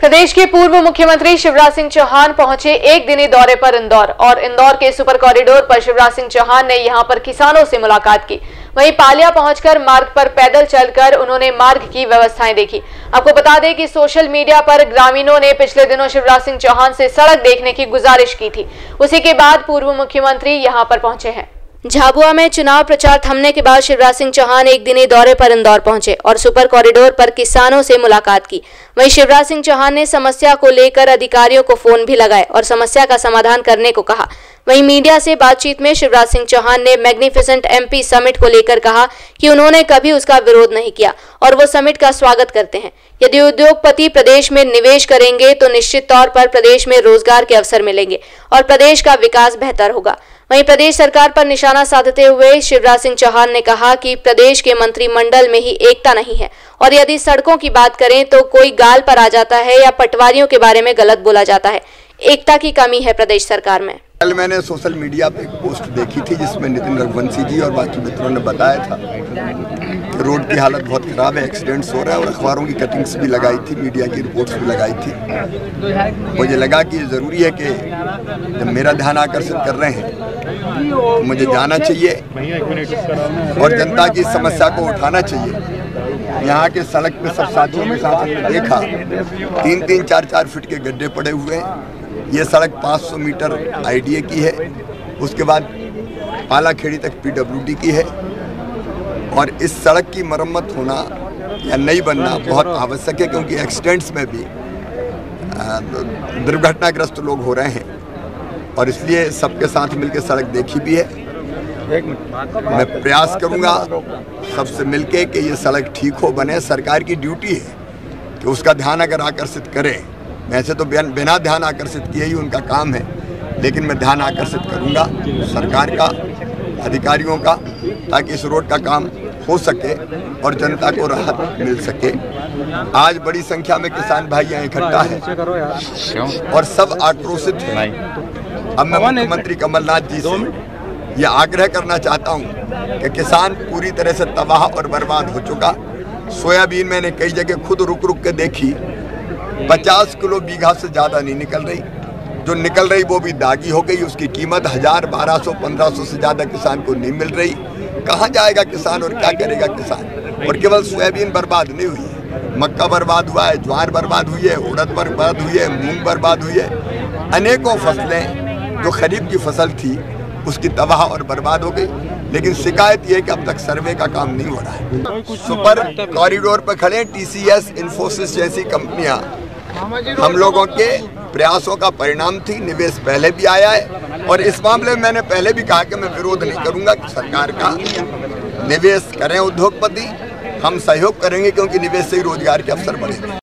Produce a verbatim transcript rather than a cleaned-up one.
प्रदेश के पूर्व मुख्यमंत्री शिवराज सिंह चौहान पहुंचे एक दिनी दौरे पर इंदौर और इंदौर के सुपर कॉरिडोर पर शिवराज सिंह चौहान ने यहां पर किसानों से मुलाकात की। वहीं पालिया पहुंचकर मार्ग पर पैदल चलकर उन्होंने मार्ग की व्यवस्थाएं देखी। आपको बता दें कि सोशल मीडिया पर ग्रामीणों ने पिछले दिनों शिवराज सिंह चौहान से सड़क देखने की गुजारिश की थी। उसी के बाद पूर्व मुख्यमंत्री यहां पर पहुंचे हैं। झाबुआ में चुनाव प्रचार थमने के बाद शिवराज सिंह चौहान एक दिनी दौरे पर इंदौर पहुंचे और सुपर कॉरिडोर पर किसानों से मुलाकात की। वहीं शिवराज सिंह चौहान ने समस्या को लेकर अधिकारियों को फोन भी लगाए और समस्या का समाधान करने को कहा। वहीं मीडिया से बातचीत में शिवराज सिंह चौहान ने मैग्निफिसेंट एमपी समिट को लेकर कहा कि उन्होंने कभी उसका विरोध नहीं किया और वो समिट का स्वागत करते हैं। यदि उद्योगपति प्रदेश में निवेश करेंगे तो निश्चित तौर पर प्रदेश में रोजगार के अवसर मिलेंगे और प्रदेश का विकास बेहतर होगा। वहीं प्रदेश सरकार पर निशाना साधते हुए शिवराज सिंह चौहान ने कहा कि प्रदेश के मंत्रिमंडल में ही एकता नहीं है और यदि सड़कों की बात करें तो कोई गाल पर आ जाता है या पटवारियों के बारे में गलत बोला जाता है। एकता की कमी है प्रदेश सरकार में। कल मैंने सोशल मीडिया पे एक पोस्ट देखी थी जिसमें नितिन रघुवंशी जी और बाकी मित्रों ने बताया था कि रोड की हालत बहुत खराब है, एक्सीडेंट्स हो रहा है और अखबारों की कटिंग्स भी लगाई थी, मीडिया की रिपोर्ट्स भी लगाई थी। मुझे लगा कि ज़रूरी है कि जब मेरा ध्यान आकर्षित कर रहे हैं तो मुझे जाना चाहिए और जनता की समस्या को उठाना चाहिए। यहाँ के सड़क पे सब साथियों के साथ देखा, तीन तीन चार चार फीट के गड्ढे पड़े हुए हैं। ये सड़क पाँच सौ मीटर आईडीए की है, उसके बाद पालाखेड़ी तक पीडब्ल्यूडी की है और इस सड़क की मरम्मत होना या नहीं बनना बहुत आवश्यक है क्योंकि एक्सीडेंट्स में भी दुर्घटनाग्रस्त लोग हो रहे हैं और इसलिए सबके साथ मिलकर सड़क देखी भी है। मैं प्रयास करूंगा सबसे मिलके कि ये सड़क ठीक हो, बने। सरकार की ड्यूटी है कि उसका ध्यान अगर आकर्षित करे, वैसे तो बिना ध्यान आकर्षित किए ही उनका काम है, लेकिन मैं ध्यान आकर्षित करूंगा सरकार का, अधिकारियों का, ताकि इस रोड का काम हो सके और जनता को राहत मिल सके। आज बड़ी संख्या में किसान भाई यहाँ इकट्ठा है और सब आक्रोशित हैं। अब मैं मुख्यमंत्री कमलनाथ जी से यह आग्रह करना चाहता हूँ कि किसान पूरी तरह से तबाह और बर्बाद हो चुका। सोयाबीन मैंने कई जगह खुद रुक रुक के देखी, पचास किलो बीघा से ज़्यादा नहीं निकल रही, जो निकल रही वो भी दागी हो गई। उसकी कीमत हज़ार बारह सौ पंद्रह सौ से ज़्यादा किसान को नहीं मिल रही। कहाँ जाएगा किसान और क्या करेगा किसान? और केवल सोयाबीन बर्बाद नहीं हुई है, मक्का बर्बाद हुआ है, ज्वार बर्बाद हुई है, उड़द बर्बाद हुई है, मूंग बर्बाद हुई है। अनेकों फसलें जो खरीफ की फसल थी उसकी तबाह और बर्बाद हो गई। लेकिन शिकायत यह है कि अब तक सर्वे का काम नहीं हो रहा है। सुपर कॉरिडोर पर खड़े टीसीएस, इन्फोसिस जैसी कंपनियां हम लोगों के प्रयासों का परिणाम थी। निवेश पहले भी आया है और इस मामले में मैंने पहले भी कहा कि मैं विरोध नहीं करूंगा कि सरकार का निवेश करें उद्योगपति, हम सहयोग करेंगे क्योंकि निवेश से ही रोजगार के अवसर बढ़ेंगे।